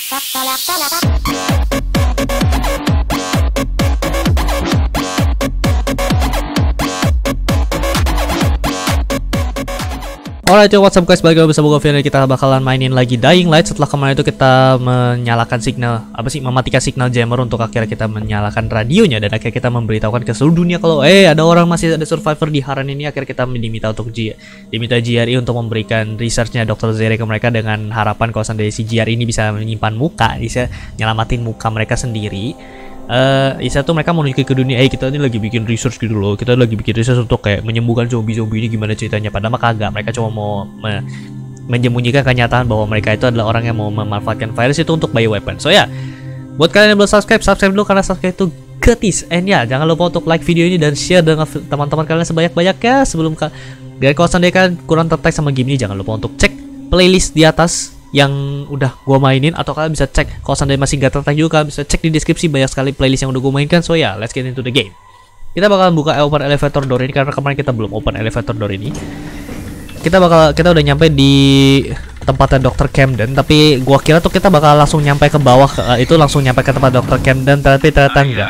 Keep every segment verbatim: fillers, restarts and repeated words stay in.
Alright, yo, what's up guys, balik lagi bersama gue Vian. Kita bakalan mainin lagi Dying Light. Setelah kemarin itu kita menyalakan signal, apa sih, mematikan signal jammer untuk akhirnya kita menyalakan radionya. Dan akhirnya kita memberitahukan ke seluruh dunia kalau eh ada orang, masih ada survivor di Harran ini. Akhirnya kita diminta untuk G diminta G R E untuk memberikan researchnya dokter Zere ke mereka, dengan harapan kalau seandainya si G R E ini bisa menyimpan muka, bisa nyelamatin muka mereka sendiri. Uh, Isa tuh mereka mau nunjukin ke dunia, eh kita ini lagi bikin research gitu loh, kita lagi bikin research untuk kayak menyembuhkan zombie-zombie ini gimana ceritanya. Padahal mah kagak, mereka cuma mau me menyembunyikan kenyataan bahwa mereka itu adalah orang yang mau memanfaatkan virus itu untuk bioweapon. So ya, yeah, buat kalian yang belum subscribe, subscribe dulu karena subscribe itu gratis. And ya, yeah, jangan lupa untuk like video ini dan share dengan teman-teman kalian sebanyak-banyaknya. Sebelum ka biar kalau seandainya kalian kurang tertarik sama game ini, jangan lupa untuk cek playlist di atas yang udah gua mainin, atau kalian bisa cek kalau seandainya masih gak tertarik juga, kalian bisa cek di deskripsi, banyak sekali playlist yang udah gua mainkan. So ya, yeah, let's get into the game. Kita bakalan buka open elevator door ini karena kemarin kita belum open elevator door ini. Kita bakal kita udah nyampe di tempatnya dokter Camden, tapi gua kira tuh kita bakal langsung nyampe ke bawah, uh, itu langsung nyampe ke tempat dokter Camden, tapi ternyata enggak.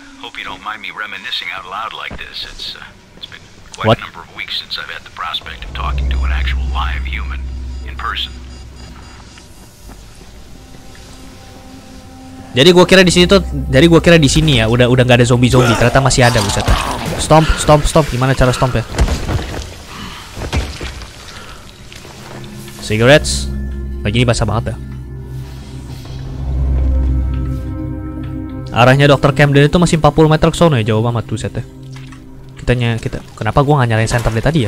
What? Jadi gua kira di sini tuh, jadi gua kira di sini ya udah udah nggak ada zombie-zombie, ternyata masih ada, buset. Stomp, stomp, stomp. Gimana cara stomp ya? Cigarettes. Lagi ini basah banget ya. Arahnya dokter Camden itu masih empat puluh meter ke sono ya, jauh banget tuh setnya. Kitanya kita, kenapa gua nggak nyalain center dari tadi ya?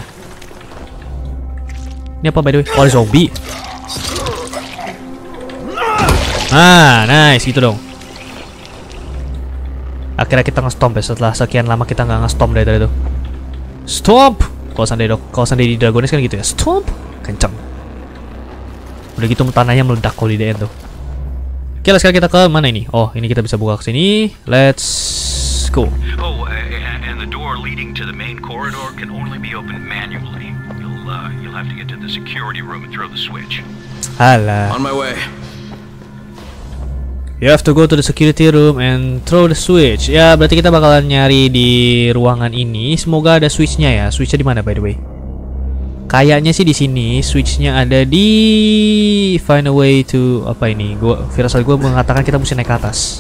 Ini apa by the way? Oh, ada zombie. Ah, nice gitu dong. Akhirnya kita nge-stomp ya, setelah sekian lama kita nggak nge-stomp dari tadi tuh. Stomp. Kalau seandainya dok, kalau seandainya di Dragonis kan gitu ya, stomp, kenceng. Udah gitu tanahnya meledak kalau di D N tuh. Oke, sekarang kita ke mana ini? Oh, ini kita bisa buka ke sini. Let's go. Oh, and the door leading to the main corridor can only be opened manually. You'll uh, you'll have to get to the security room and throw the switch. Halah. On my way. You have to go to the security room and throw the switch. Ya, berarti kita bakalan nyari di ruangan ini. Semoga ada switchnya ya. Switchnya di mana by the way? Kayaknya sih di sini. Switchnya ada di find a way to apa ini? Gua firasat gua mengatakan kita mesti naik ke atas.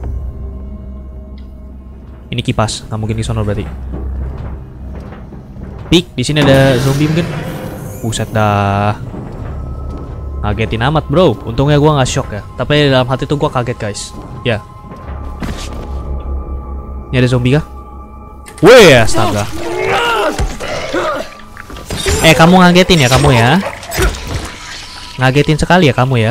Ini kipas, nggak mungkin di sono berarti. Pik, di sini ada zombie mungkin. Buset dah. Ngagetin amat bro, untungnya gua nggak shock ya. Tapi dalam hati tuh gua kaget guys. Ya. Ini ada zombie kah? Wih, astaga. Eh, kamu ngagetin ya kamu ya? Ngagetin sekali ya kamu ya?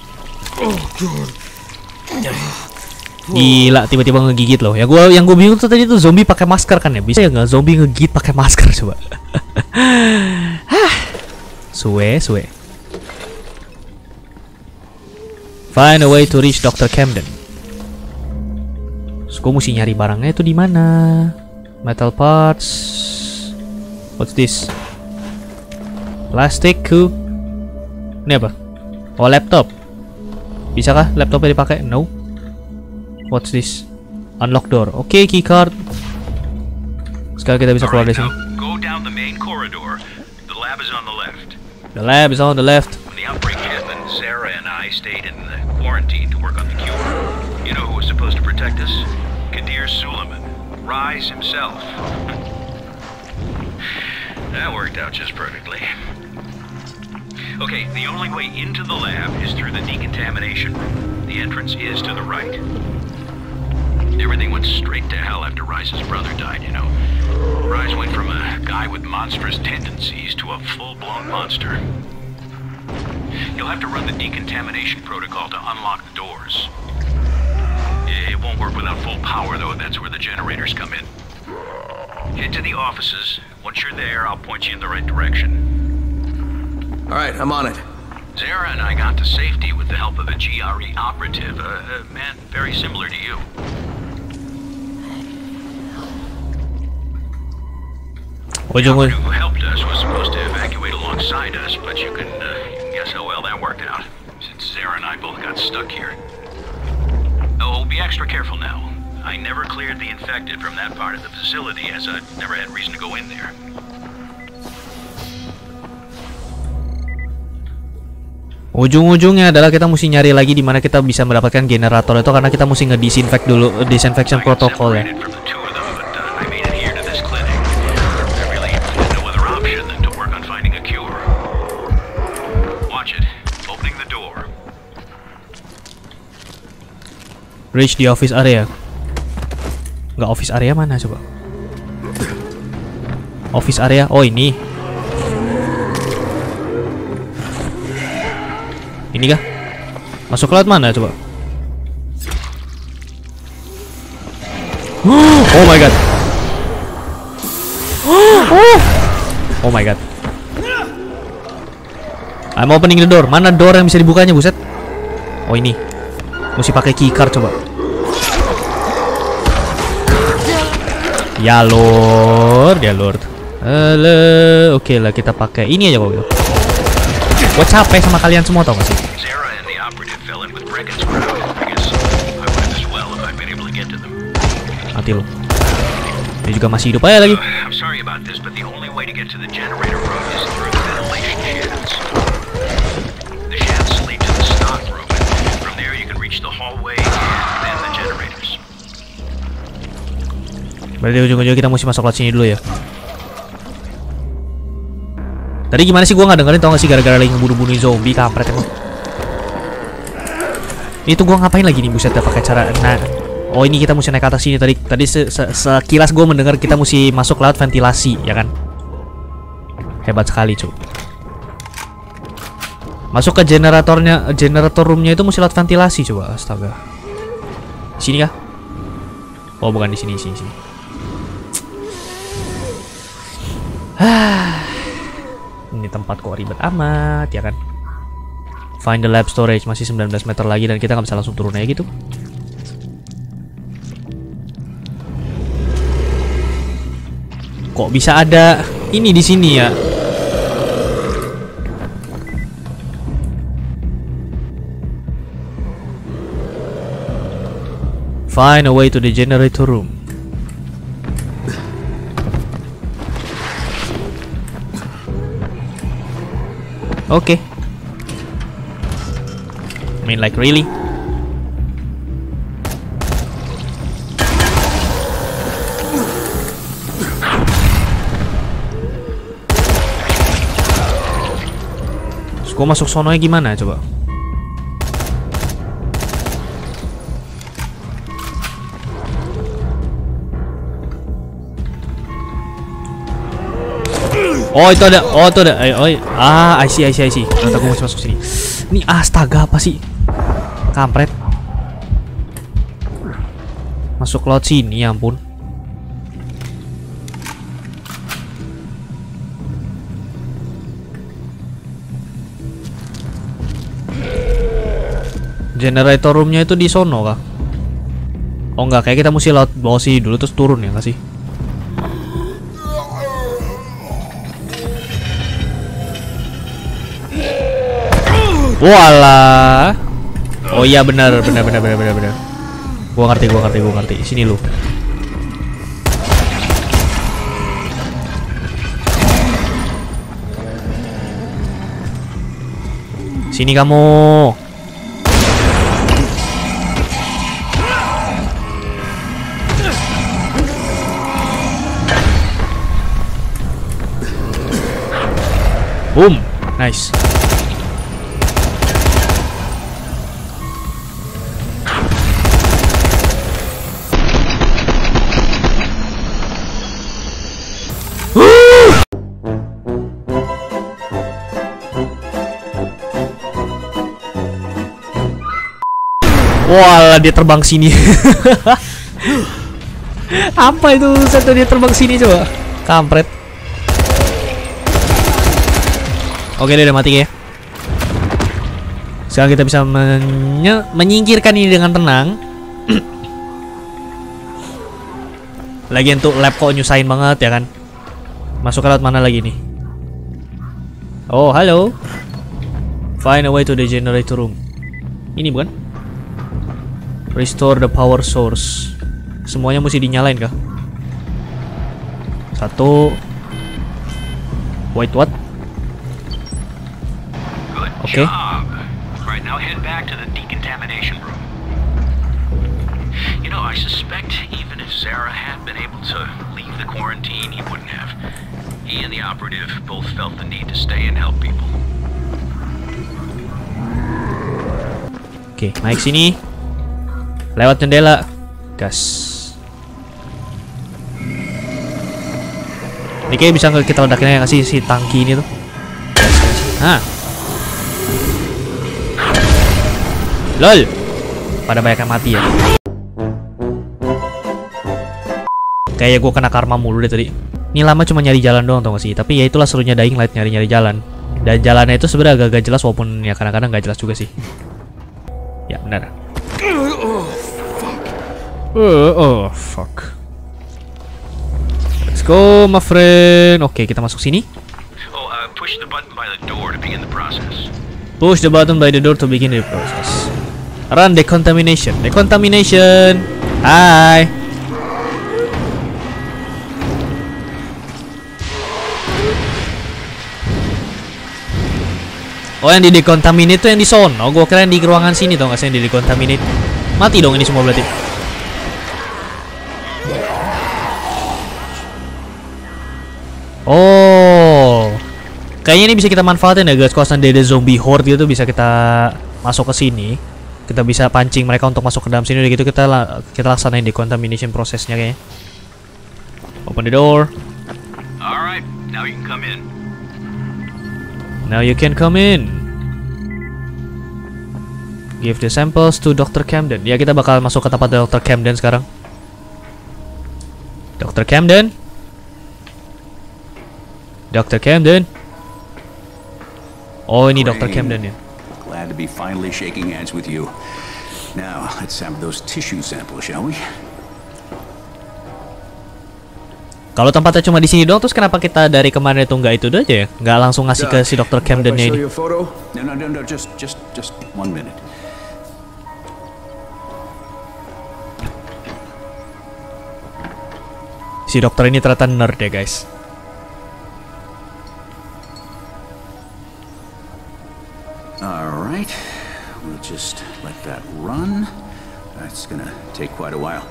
Gila, tiba-tiba ngegigit loh. Ya gua yang gue bingung tuh tadi tuh zombie pakai masker kan ya? Bisa ya nggak zombie ngegigit pakai masker coba? Hah. Suwe, suwe. Find a way to reach dokter Camden. So, gue mesti nyari barangnya itu di mana? Metal parts. What's this? Plastic ku. Ini apa? Oh, laptop. Bisakah laptopnya dipakai? No. What's this? Unlock door. Oke, okay, keycard. Sekarang kita bisa keluar dari sini. Go down the main corridor. The lab is on the left. The lab is on the left. When the outbreak happened, Sarah and I stayed in the quarantine to work on the cure. You know who was supposed to protect us? Kadir Suleiman, Rise himself. That worked out just perfectly. Okay, the only way into the lab is through the decontamination room. The entrance is to the right. Everything went straight to hell after Rice's brother died, you know. Rice went from a guy with monstrous tendencies to a full-blown monster. You'll have to run the decontamination protocol to unlock the doors. It won't work without full power, though. That's where the generators come in. Head to the offices. Once you're there, I'll point you in the right direction. All right, I'm on it. Zara and I got to safety with the help of a G R E operative, a, a man very similar to you. The operative who helped us was supposed to evacuate alongside us, but you can, uh, you can guess how well that worked out. Since Sarah and I both got stuck here. Oh, be extra careful now. I never cleared the infected from that part of the facility as I never had reason to go in there. Ujung-ujungnya adalah kita mesti nyari lagi di mana kita bisa mendapatkan generator itu karena kita mesti nge-disinfect dulu, disinfection protokol ya. Reach the office area. Nggak, office area mana coba? Office area, oh ini. Ini kah? Masuk lewat mana coba? Oh my god. Oh my god. I'm opening the door. Mana door yang bisa dibukanya, buset? Oh ini. Mesti pakai keycard coba. Ya lord, ya lord. Halo, oke lah kita pakai ini aja kok gitu. Gue capek sama kalian semua tau gak sih? Mati lo. Dia juga masih hidup aja lagi. Berarti ujung-ujungnya kita mesti masuk lewat sini dulu ya. Tadi gimana sih, gue gak dengerin tau gak sih, gara-gara lagi ngebunuh-bunuh zombie, kampret emang. Ini tuh gue ngapain lagi nih, buset, gak pakai cara. Nah, oh ini kita mesti naik ke atas sini. Tadi tadi se -se sekilas gue mendengar kita mesti masuk lewat ventilasi, ya kan? Hebat sekali cuy. Masuk ke generatornya, generator roomnya itu mesti lewat ventilasi coba, astaga. Sini kah? Oh bukan, di sini, sini, sini. Ini tempat kok ribet amat, ya kan? Find the lab storage, masih sembilan belas meter lagi dan kita nggak bisa langsung turun aja gitu. Kok bisa ada ini di sini ya? Find a way to the generator room. Oke. Okay. I mean like really? Terus gua masuk sononya gimana coba? Oh itu ada, oh itu ada, oh, ah, I see, I see, I see. Nanti aku masih masuk sini. Ini astaga apa sih? Kampret. Masuk laut sini, ya ampun. Generator roomnya itu di sono kah? Oh enggak, kayak kita mesti laut bawah sini dulu terus turun ya nggak sih? Walah. Oh iya benar benar benar benar benar benar. Gua ngerti gua ngerti gua ngerti. Sini lu. Sini kamu. Boom. Nice. Wah, dia terbang sini. Apa itu satu dia terbang sini coba? Kampret. Oke, dia udah mati ya. Sekarang kita bisa menye menyingkirkan ini dengan tenang. Lagian tuh lab kok nyusahin banget ya kan? Masuk ke laut mana lagi nih? Oh, halo. Find a way to the generator room. Ini bukan? Restore the power source. Semuanya mesti dinyalain kah? Satu. Wait, what? Good Okay. job. Right, now head back to the decontamination room. You know, I suspect even if Zara had been able to leave the quarantine, he wouldn't have. He and the operative both felt the need to stay and help people. Oke, naik sini. Lewat jendela. Gas. Ini kayak bisa kita ledakin nggak sih si tangki ini tuh? Gas, gas. Nah. Lol. Pada banyak yang mati ya. Kayak gue kena karma mulu deh tadi. Ini lama cuma nyari jalan doang tau gak sih. Tapi ya itulah serunya Dying Light, nyari-nyari jalan. Dan jalannya itu sebenarnya agak-agak jelas walaupun ya kadang-kadang gak jelas juga sih. Ya benar. Oh, fuck. Oh, oh fuck. Let's go my friend. Oke, kita masuk sini. Oh, uh, push the button by the door to begin the process. Push the button by the door to begin the process. Run decontamination. Decontamination. Hai. Oh, yang di decontaminate itu yang di sono. Gua kira yang di ruangan sini tau gak sih yang di decontaminate. Mati dong ini semua berarti. Oh. Kayaknya ini bisa kita manfaatin ya guys. Kalau ada zombie horde gitu bisa kita masuk ke sini. Kita bisa pancing mereka untuk masuk ke dalam sini. Udah gitu kita kita laksanain decontamination prosesnya kayaknya. Open the door. Alright, now you can come in. Now you can come in. Give the samples to Doctor Camden. Ya, kita bakal masuk ke tempat Doctor Camden sekarang. Doctor Camden. Doctor Camden. Oh, ini Doctor Camden ya. Glad to be finally shaking hands with you. Now, let's have those tissue samples, shall we? Kalau tempatnya cuma di sini doang, terus kenapa kita dari kemarin itu nggak itu aja ya? Nggak langsung ngasih ke si Dokter Camden-nya ini? No, no, no, no, just, just, just one minute. Si dokter ini ternyata nerd ya guys. Alright, we'll just let that run. That's gonna take quite a while.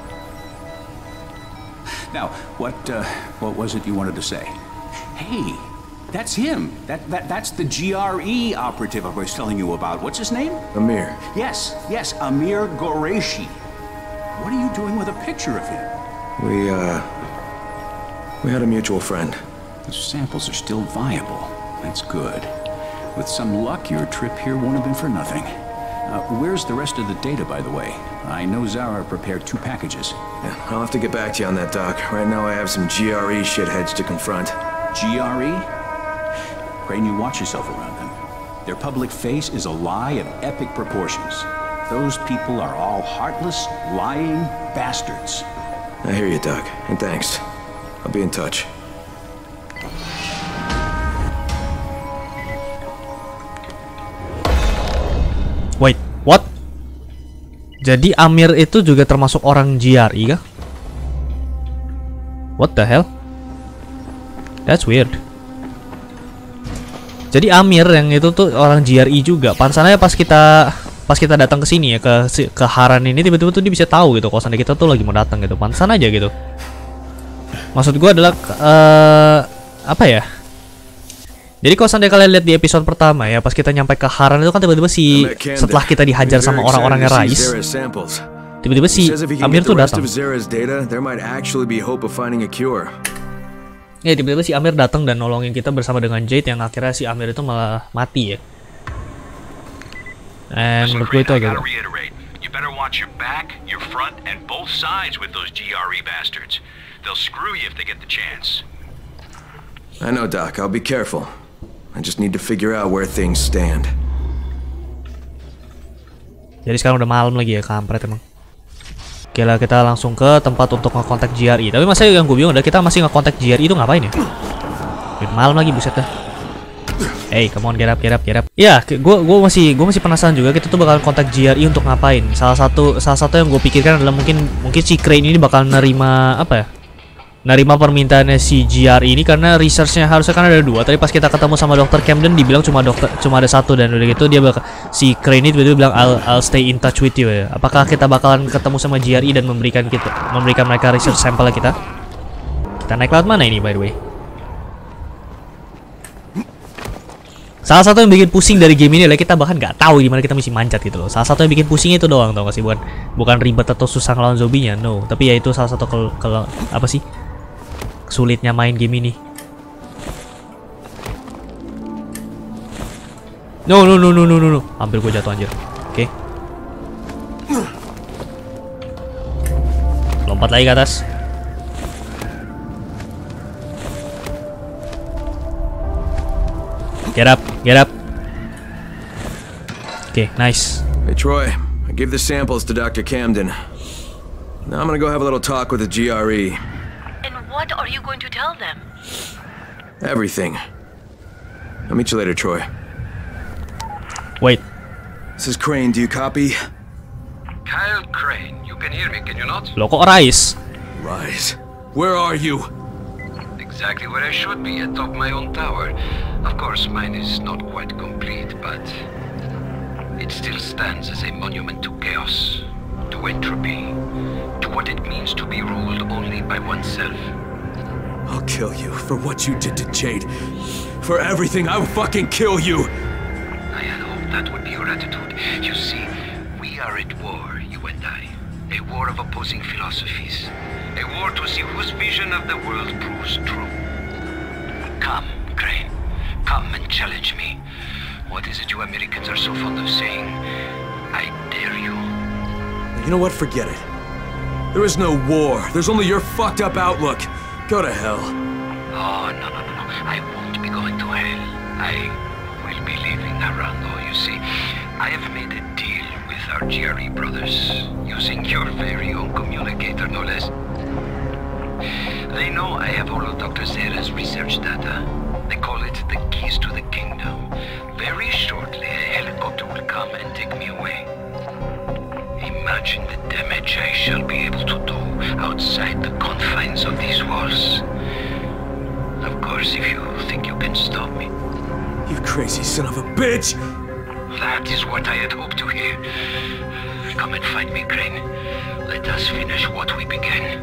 Now, what uh, what was it you wanted to say? Hey, that's him. That that that's the G R E operative I was telling you about. What's his name? Amir. Yes, yes, Amir Qureshi. What are you doing with a picture of him? We, uh... We had a mutual friend. The samples are still viable. That's good. With some luck, your trip here won't have been for nothing. Uh, where's the rest of the data, by the way? I know Zara prepared two packages. Yeah, I'll have to get back to you on that, Doc. Right now I have some G R E shitheads to confront. G R E? Crane, you watch yourself around them. Their public face is a lie of epic proportions. Those people are all heartless, lying bastards. I hear you, Doc, and thanks. I'll be in touch. Wait, what? Jadi Amir itu juga termasuk orang G R E kah? What the hell? That's weird. Jadi Amir yang itu tuh orang G R E juga. Pansannya pas kita pas kita datang ke sini ya ke ke Haran ini tiba-tiba tuh dia bisa tahu gitu kalau seandainya kita tuh lagi mau datang gitu. Pansan aja gitu. Maksud gue adalah uh, apa ya? Jadi kalau seandainya kalian lihat di episode pertama ya, pas kita nyampe ke Haran itu kan tiba-tiba si setelah kita dihajar sama orang-orangnya Rais, tiba-tiba si Amir tuh datang. Ya tiba-tiba si Amir datang dan nolongin kita bersama dengan Jade yang akhirnya si Amir itu malah mati ya. And menurut gue itu agak. You better watch your back, your front, and both sides with those G R E bastards. They'll screw you if they get the chance. I know, Doc. I'll be careful. I just need to figure out where things stand. Jadi sekarang udah malam lagi ya, kampret emang. Oke lah, kita langsung ke tempat untuk ngekontak G R E. Tapi masanya yang gue bingung, udah kita masih ngekontak G R E itu ngapain ya? Udah malam lagi, buset dah. Hey, come on, get up, get up, get up. Ya, gue gue masih gue masih penasaran juga kita tuh bakal kontak G R E untuk ngapain. Salah satu salah satu yang gue pikirkan adalah mungkin mungkin si Crane ini bakal nerima apa ya? Nerima permintaannya si G R E ini karena researchnya harusnya kan ada dua. Tadi pas kita ketemu sama dokter Camden dibilang cuma dokter cuma ada satu, dan udah gitu dia bakal si Crane ini tiba-tiba bilang I'll, I'll stay in touch with you ya. Apakah kita bakalan ketemu sama G R E dan memberikan kita memberikan mereka research sampel kita? Kita naik lewat mana ini by the way? Salah satu yang bikin pusing dari game ini adalah kita bahkan nggak tahu di mana kita mesti manjat gitu loh. Salah satu yang bikin pusing itu doang, tau gak sih? Bukan bukan ribet atau susah ngelawan zombinya, no. Tapi ya itu salah satu kalau kalau apa sih? Sulitnya main game ini. No no no no no no no. Hampir gue jatuh anjir. Oke. Okay. Lompat lagi ke atas. Get up, get up. Okay, nice. Hey Troy, I gave the samples to Doctor Camden. Now I'm gonna go have a little talk with the G R E. And what are you going to tell them? Everything. I'll meet you later, Troy. Wait. This is Crane, do you copy? Kyle Crane, you can hear me, can you not? Loh kok Rise? Rise. Where are you? Exactly where I should be, atop my own tower. Of course, mine is not quite complete, but it still stands as a monument to chaos, to entropy, to what it means to be ruled only by oneself. I'll kill you for what you did to Jade. For everything, I will fucking kill you! I had hoped that would be your attitude. You see, we are at war, you and I. A war of opposing philosophies. A war to see whose vision of the world proves true. Come, Crane. Come and challenge me. What is it you Americans are so fond of saying? I dare you. You know what? Forget it. There is no war. There's only your fucked up outlook. Go to hell. Oh, no, no, no, no. I won't be going to hell. I will be leaving Narando, you see. I have made a deal with our G R E brothers, using your very own communicator, no less. They know I have all of Doctor Zera's research data. They call it the keys to the kingdom. Very shortly, a helicopter will come and take me away. Imagine the damage I shall be able to do outside the confines of these walls. Of course, if you think you can stop me. You crazy son of a bitch! That is what I had hoped to hear. Come and find me, Crane. Let us finish what we began.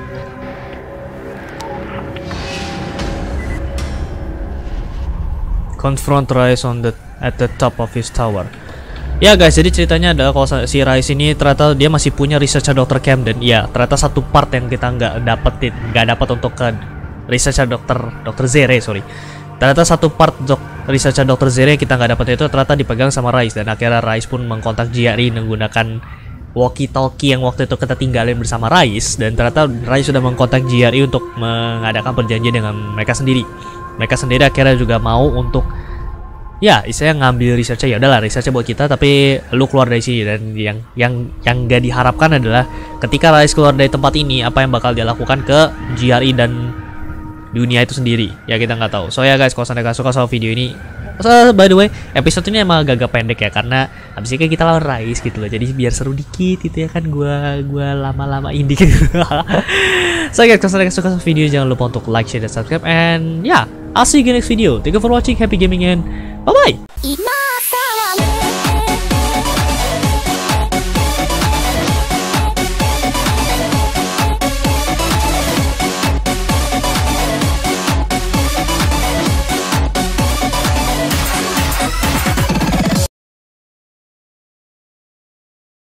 Confront Rise on the at the top of his tower. Ya guys, jadi ceritanya adalah kalau si Rise ini ternyata dia masih punya researcher dokter Camden. Ya, ternyata satu part yang kita nggak dapetin, nggak dapat untuk ke researcher dokter dokter Zere, sorry. Ternyata satu part dok researcher dokter Zere yang kita nggak dapat itu ternyata dipegang sama Rise, dan akhirnya Rise pun mengkontak G R E menggunakan walkie-talkie yang waktu itu kita tinggalin bersama Rise, dan ternyata Rise sudah mengkontak G R E untuk mengadakan perjanjian dengan mereka sendiri. Mereka sendiri akhirnya juga mau untuk ya istilahnya ngambil researchnya. Ya udahlah, researchnya buat kita, tapi lu keluar dari sini. Dan yang yang yang gak diharapkan adalah ketika Rise keluar dari tempat ini, apa yang bakal dia lakukan ke G R E dan dunia itu sendiri, ya kita nggak tahu. So ya guys, kalau kalian suka sama video ini, so, by the way, episode ini emang agak pendek ya, karena habis ini kita lawan Rise gitu loh, jadi biar seru dikit gitu ya kan, gua gua lama-lamain dikit. So guys, kalau kalian suka sama video, jangan lupa untuk like, share, dan subscribe, and yeah, I'll see you in the next video. Thank you for watching, happy gaming, and bye bye.